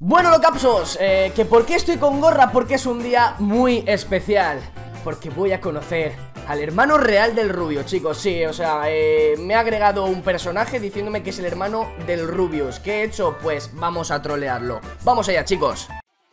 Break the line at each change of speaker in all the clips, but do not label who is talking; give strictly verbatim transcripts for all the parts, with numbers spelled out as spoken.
Bueno, locapsos, eh, que por qué estoy con gorra, porque es un día muy especial. Porque voy a conocer al hermano real del Rubio, chicos. Sí, o sea, eh, me ha agregado un personaje diciéndome que es el hermano del Rubius. ¿Qué he hecho? Pues vamos a trolearlo. Vamos allá, chicos.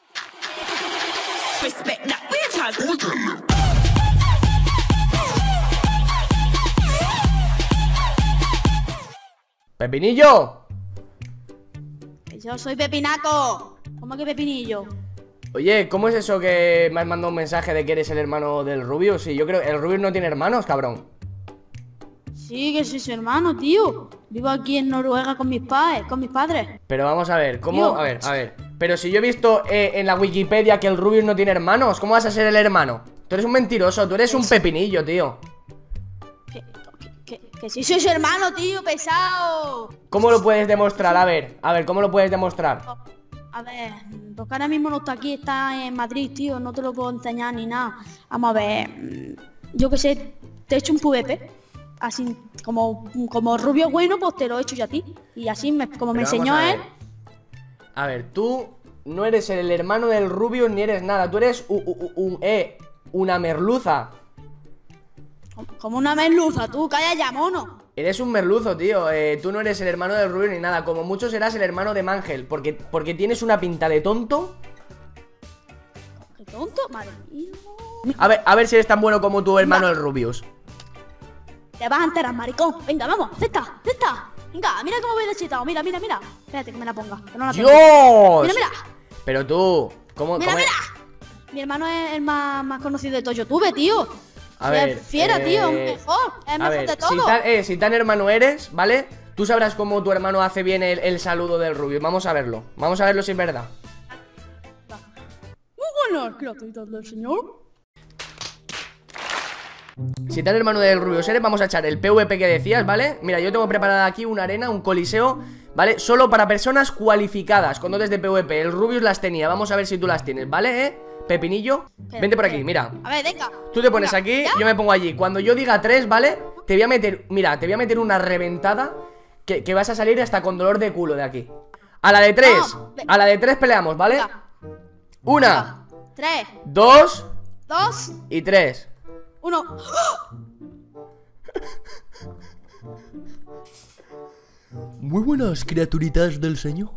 ¡Pepinillo!
Yo soy Pepinaco. ¿Cómo que Pepinillo?
Oye, ¿cómo es eso que me has mandado un mensaje de que eres el hermano del Rubius? Sí, yo creo que el Rubius no tiene hermanos, cabrón.
Sí, que soy su hermano, tío. Vivo aquí en Noruega con mis padres, con mis padres.
Pero vamos a ver, ¿cómo?
Tío.
A ver, a ver. Pero si yo he visto eh, en la Wikipedia que el Rubius no tiene hermanos, ¿cómo vas a ser el hermano? Tú eres un mentiroso, tú eres un pepinillo, tío.
Que, que, que, que sí soy su hermano, tío, pesado.
¿Cómo lo puedes demostrar? A ver, a ver, ¿cómo lo puedes demostrar?
A ver, porque ahora mismo no está aquí, está en Madrid, tío. No te lo puedo enseñar ni nada. Vamos a ver, yo que sé, te he hecho un P V P. Así, como, como Rubio bueno, pues te lo he hecho yo a ti. Y así, me, como me
Pero
enseñó
vamos a
él.
ver. A ver, tú no eres el hermano del Rubius ni eres nada. Tú eres un, un, un, eh, una merluza.
Como una merluza, tú, calla ya, mono.
Eres un merluzo, tío, eh, tú no eres el hermano del Rubius ni nada. Como mucho serás el hermano de Mangel. Porque, porque tienes una pinta de tonto.
¿Qué tonto? Madre mía.
A ver, a ver si eres tan bueno como tu hermano el Rubius.
Te vas a enterar, maricón. Venga, vamos, acepta, acepta. Venga, mira cómo voy desechado. Mira, mira, mira. Espérate que me la ponga. Que no la tengo.
¡Dios!
Mira, mira.
Pero tú, ¿cómo?
Mira,
cómo es?
mira. Mi hermano es el más, más conocido de todo YouTube, tío.
A ver,
es fiera,
eh,
tío, es mejor. Es
a
mejor
ver,
de todo.
si tan, eh, si tan hermano eres, ¿vale? Tú sabrás cómo tu hermano hace bien el, el saludo del Rubius. Vamos a verlo. Vamos a verlo si es verdad.
Muy buenas criaturitas del señor.
Si tan hermano del Rubius eres, vamos a echar el P V P que decías, ¿vale? Mira, yo tengo preparada aquí una arena, un coliseo, ¿vale? Solo para personas cualificadas con dotes de P V P. El Rubius las tenía, vamos a ver si tú las tienes, ¿vale, eh? Pepinillo, vente por aquí, mira.
A ver, venga.
Tú te pones
Venga,
aquí,
¿ya?
yo me pongo allí. Cuando yo diga tres, ¿vale? Te voy a meter, mira, te voy a meter una reventada que, que vas a salir hasta con dolor de culo de aquí. A la de tres,
No,
a la de tres peleamos, ¿vale?
Venga.
Una,
Tres,
dos
dos,
y tres.
uno.
Muy buenas criaturitas del señor.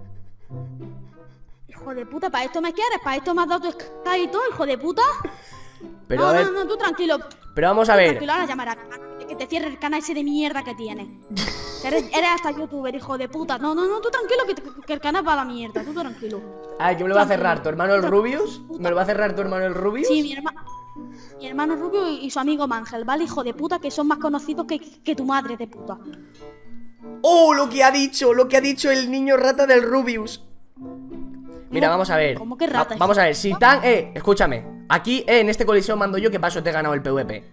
Hijo de puta, ¿para esto me quieres? ¿Para esto me has dado tu Sky y todo, hijo de puta?
Pero
no,
a ver,
no, no, tú tranquilo.
pero vamos a
Tú
ver.
Tranquilo, ahora llamará. Que te cierre el canal ese de mierda que tienes. Que eres, eres hasta youtuber, hijo de puta. No, no, no, tú tranquilo, que, te- que el canal va a la mierda. Tú tranquilo.
Ay, ¿que me lo va a
Tranquilo.
cerrar? ¿Tu hermano el Rubius?
Puta.
¿Me lo va a cerrar tu hermano el Rubius?
Sí, mi hermano. Mi hermano Rubio y su amigo Mangel, ¿vale? Hijo de puta, que son más conocidos que, que tu madre de puta.
¡Oh, lo que ha dicho! Lo que ha dicho el niño rata del Rubius. Mira,
¿Cómo-
vamos a ver.
cómo que rata,
Va- vamos a ver, si
hijo?
tan... Eh, escúchame. Aquí, eh, en este coliseo mando yo, que paso te he ganado el P V P.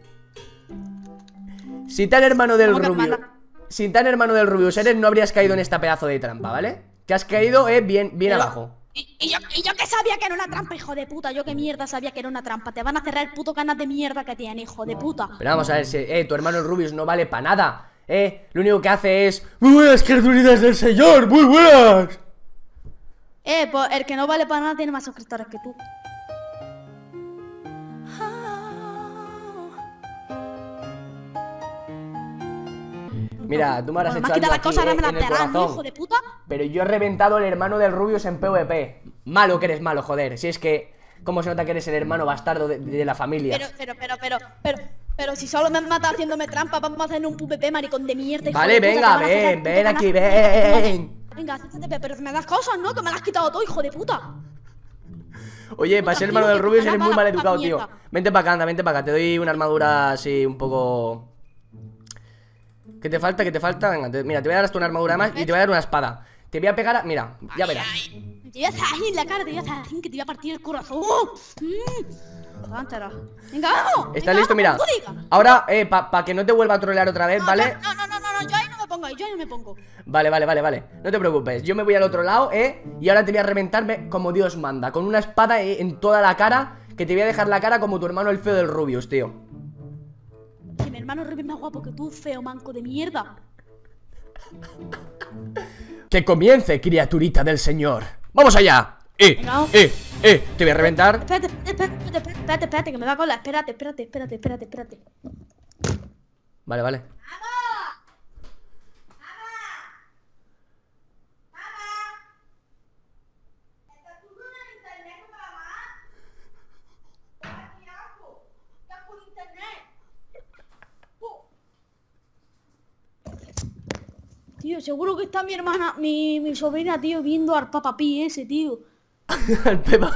Si tan hermano del
¿Cómo que
Rubius...
manda?
Si tan hermano del Rubius eres, no habrías caído en esta pedazo de trampa, ¿vale? Que has caído, eh, bien, bien
Pero-
abajo.
Y, y yo, y yo que sabía que era una trampa, hijo de puta. Yo que mierda sabía que era una trampa. Te van a cerrar el puto canal de mierda que tiene, hijo de puta.
Pero vamos a ver, si, eh, tu hermano el Rubius no vale para nada. Eh, lo único que hace es... ¡Muy buenas criaturitas del señor! ¡Muy buenas!
Eh, pues el que no vale para nada tiene más suscriptores que tú.
Mira, tú me habrás
Bueno, me
hecho
has quitado
algo
las
aquí,
cosas, ahora
eh,
me las
en el
darás, ¿no,
corazón.
hijo de puta?
Pero yo he reventado el hermano del Rubius en P V P. Malo que eres malo, joder. Si es que... ¿Cómo se nota que eres el hermano bastardo de, de la familia?
Pero, pero, pero, pero, pero, pero si solo me has matado haciéndome trampa, vamos a hacer un P V P, maricón de mierda. hijo
Vale,
de puta,
venga,
que van a cerrar
ven,
el puto
ven
canal.
aquí, ven.
Venga, acércate, pero me das cosas, ¿no? Que me las has quitado todo, hijo de puta.
Oye, para ser hermano del Rubius eres muy mal educado, tío. Vente para acá, anda, vente para acá. Te doy una armadura así un poco... ¿Qué te falta? ¿Qué te falta? Venga, te- mira, te voy a dar hasta una armadura más y te voy a dar una espada. Te voy a pegar a... Mira, ya verás.
Te voy a hacer ahí en la cara, te voy a hacer así, que te voy a partir el corazón. Mm. Aguántala. Venga, vamos.
¿Estás
venga,
listo? Mira.
vamos, tú diga.
Ahora, eh, para pa que no te vuelva a trolear otra vez,
No,
¿vale?
No, no, no, no, no, yo ahí no me pongo, ahí, yo ahí no me pongo.
Vale, vale, vale, vale. No te preocupes. Yo me voy al otro lado, ¿eh? Y ahora te voy a reventarme como Dios manda. Con una espada eh, en toda la cara. Que te voy a dejar la cara como tu hermano el feo del Rubius, tío.
Que mi hermano Rubio es más guapo que tú, feo manco de mierda.
Que comience, criaturita del señor. ¡Vamos allá! ¡Eh!
Venga.
¡Eh! ¡Eh! Te voy a reventar.
Espérate, espérate, espérate, espérate, espérate, espérate, que me va con la. Espérate, espérate, espérate, espérate, espérate.
Vale, vale.
Tío, seguro que está mi hermana, mi, mi sobrina, tío, viendo al Papa Pi ese, tío.
Al Peppa.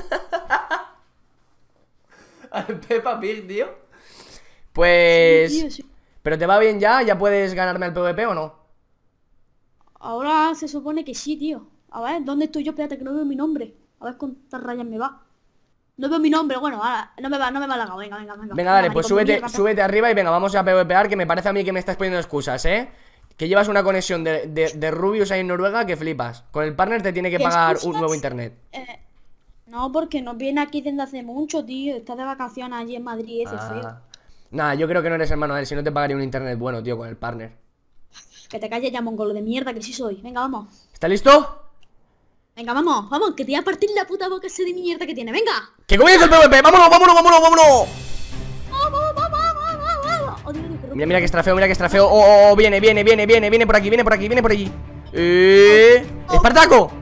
Al Peppa Pig, tío. Pues...
Sí, tío, sí.
¿Pero te va bien ya? ¿Ya puedes ganarme al PvP o no?
Ahora se supone que sí, tío. A ver, ¿dónde estoy yo? Espérate, que no veo mi nombre. A ver cuántas rayas me va. No veo mi nombre, bueno, ahora no me va, no me va la venga, venga, venga.
Venga, dale, pues
maricón,
súbete,
mierda,
súbete arriba y venga, vamos a PvPar, que me parece a mí que me estás poniendo excusas, ¿eh? Que llevas una conexión de, de, de Rubius ahí en Noruega que flipas. Con el partner te tiene que
¿Qué
pagar
excusas?
un nuevo internet.
Eh, no, porque nos viene aquí desde hace mucho, tío. Está de vacaciones allí en Madrid, ese frío.
Ah. Nada, yo creo que no eres hermano de él, si no te pagaría un internet bueno, tío, con el partner.
Que te calles ya, mongolo de mierda, que sí soy. Venga, vamos.
¿Estás listo?
Venga, vamos, vamos, que te voy a partir la puta boca ese de mierda que tiene. Venga.
¡Que comience el PvP! ¡Vámonos, vámonos, vámonos, vámonos!
Vamos, vamos, vamos, vamos, vamos. Oh, Dios, Dios, Dios,
Mira, mira que estrafeo, mira que estrafeo. Oh, oh, oh, viene, viene, viene, viene, viene por aquí, viene por aquí, viene por allí. Eh... ¡Espartaco!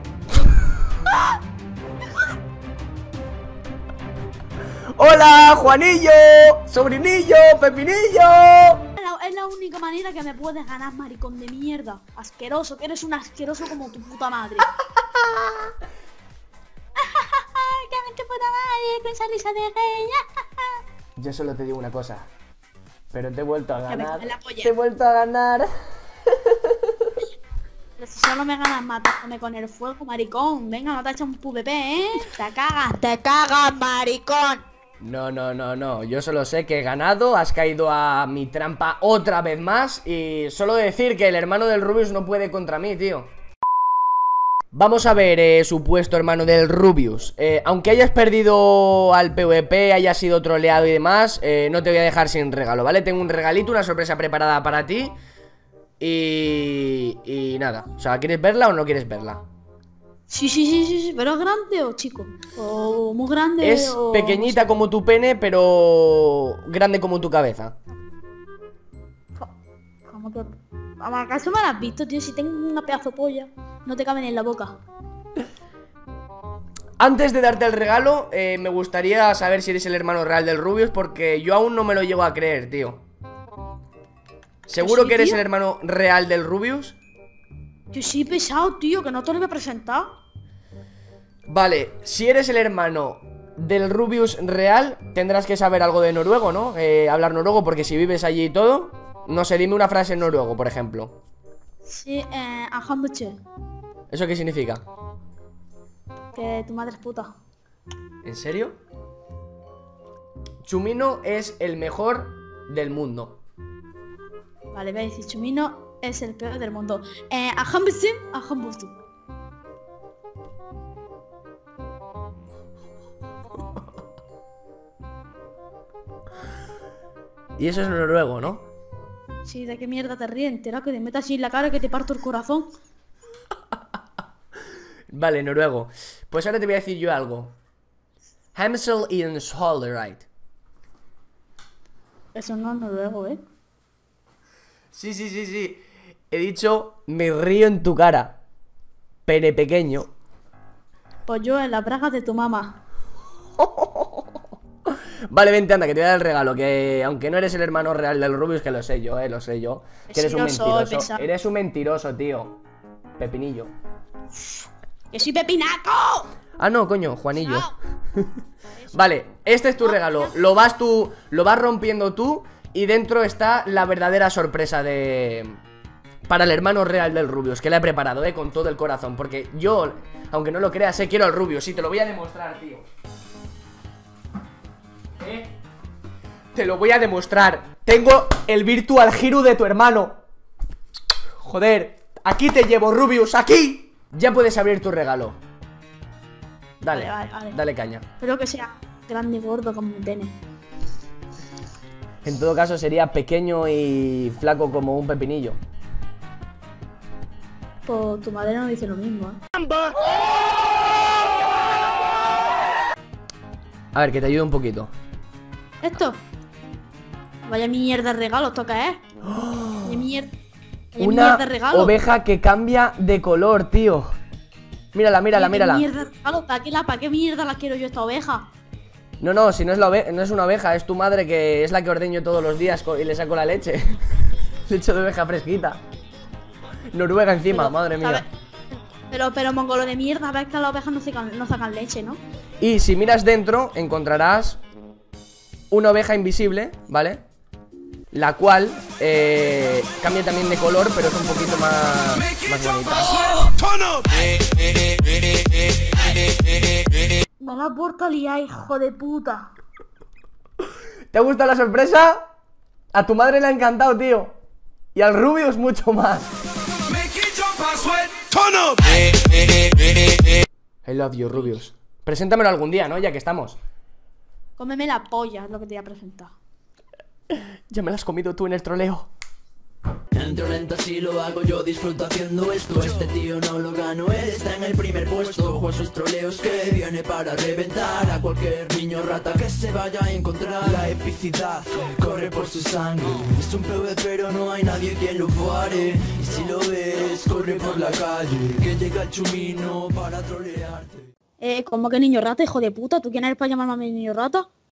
¡Hola, Juanillo! ¡Sobrinillo! ¡Pepinillo!
Es la, es la única manera que me puedes ganar, maricón de mierda. Asqueroso, que eres un asqueroso como tu puta madre. ¡Que me tu puta madre! Con esa risa de rey.
Yo solo te digo una cosa. Pero te he vuelto a
Que me
ganar.
come la polla.
Te he vuelto a ganar.
Pero si solo me ganas matándome con el fuego, maricón. Venga, no te echas un PvP, ¿eh? Te cagas, te cagas, maricón.
No, no, no, no. Yo solo sé que he ganado. Has caído a mi trampa otra vez más. Y solo decir que el hermano del Rubius no puede contra mí, tío. Vamos a ver, eh, supuesto hermano del Rubius. eh, Aunque hayas perdido al PvP, hayas sido troleado y demás, eh, no te voy a dejar sin regalo, ¿vale? Tengo un regalito, una sorpresa preparada para ti. Y... Y nada, o sea, ¿quieres verla o no quieres verla?
Sí, sí, sí, sí, sí, pero ¿es grande o chico? O muy grande
Es
o...
pequeñita como tu pene, pero grande como tu cabeza.
¿Cómo que...? ¿Acaso me la has visto, tío? Si tengo una pedazo de polla, no te caben en la boca.
Antes de darte el regalo, eh, me gustaría saber si eres el hermano real del Rubius, porque yo aún no me lo llego a creer, tío. ¿Seguro
sí,
que eres
tío?
el hermano real del Rubius?
Yo sí, pesado, tío, que no te lo voy a presentar.
Vale, si eres el hermano del Rubius real, tendrás que saber algo de noruego, ¿no? Eh, hablar noruego, porque si vives allí y todo. No sé, dime una frase en noruego, por ejemplo.
Sí, eh, a hamburger.
¿Eso qué significa?
Que tu madre es puta.
¿En serio? Chumino es el mejor del mundo.
Vale, veis, si Chumino es el peor del mundo. Eh, a hamburger, a hamburger.
Y eso es noruego, ¿no?
Sí, ¿de qué mierda te ríes? Entera que te metas así en la cara que te parto el corazón.
Vale, noruego. Pues ahora te voy a decir yo algo. Hamsel in Solderite.
Eso no es noruego, ¿eh?
Sí, sí, sí, sí. He dicho, me río en tu cara. Pene pequeño.
Pues yo en las bragas de tu mamá.
Vale, vente, anda, que te voy a dar el regalo. Que aunque no eres el hermano real del Rubius, que lo sé yo, eh, lo sé yo. Que eres
Sí,
un
lo soy,
mentiroso.
pesado.
Eres un mentiroso, tío. Pepinillo.
¡Que soy pepinaco!
Ah, no, coño, Juanillo.
Chao.
Vale, este es tu regalo. Lo vas tú, lo vas rompiendo tú. Y dentro está la verdadera sorpresa de... Para el hermano real del Rubius, que la he preparado, eh, con todo el corazón. Porque yo, aunque no lo creas, eh, quiero al Rubius. Sí, te lo voy a demostrar, tío. ¿Eh? Te lo voy a demostrar. Tengo el Virtual Hero de tu hermano. Joder, aquí te llevo, Rubius, aquí. Ya puedes abrir tu regalo. Dale,
Vale, vale, vale.
dale caña.
Espero que sea grande y gordo como mi pene.
En todo caso sería pequeño y flaco como un pepinillo.
Pues tu madre no dice lo mismo, ¿eh?
A ver, que te ayude un poquito.
¿Esto? Vaya mierda de regalo, ¿esto qué es? Vaya mierda. Vaya
Una
mierda de regalo.
oveja que cambia de color, tío. Mírala, mírala,
Vaya
mírala.
mierda de regalo, ¿para qué, la, ¿para qué mierda la quiero yo esta oveja?
No, no, si no es, la ove- no es una oveja, es tu madre que es la que ordeño todos los días y le saco la leche. Leche de oveja fresquita. Noruega encima,
Pero,
madre mía.
¿sabes? Pero, pero mongolo de mierda, ves que las ovejas no sacan, no sacan leche, ¿no?
Y si miras dentro, encontrarás una oveja invisible, ¿vale? La cual eh, cambia también de color, pero es un poquito más, más bonita.
Me la puerta liada, hijo de puta.
¿Te ha gustado la sorpresa? A tu madre le ha encantado, tío. Y al Rubius mucho más. I love you, Rubius. Preséntamelo algún día, ¿no? Ya que estamos.
Cómeme la polla, es lo que te voy a presentar.
Ya me la has comido tú en el troleo.
Entro lento así lo hago yo, disfruto haciendo esto. Este tío no lo gano, él está en el primer puesto. Ojo a sus troleos que viene para reventar a cualquier niño rata que se vaya a encontrar. La epicidad corre por su sangre. Es un P V pero no hay nadie quien lo pare. Y si lo ves, corre por la calle, que llega el chumino para trolearte.
Eh, ¿cómo que niño rata, hijo de puta? ¿Tú quién eres para llamarme a mi niño rata?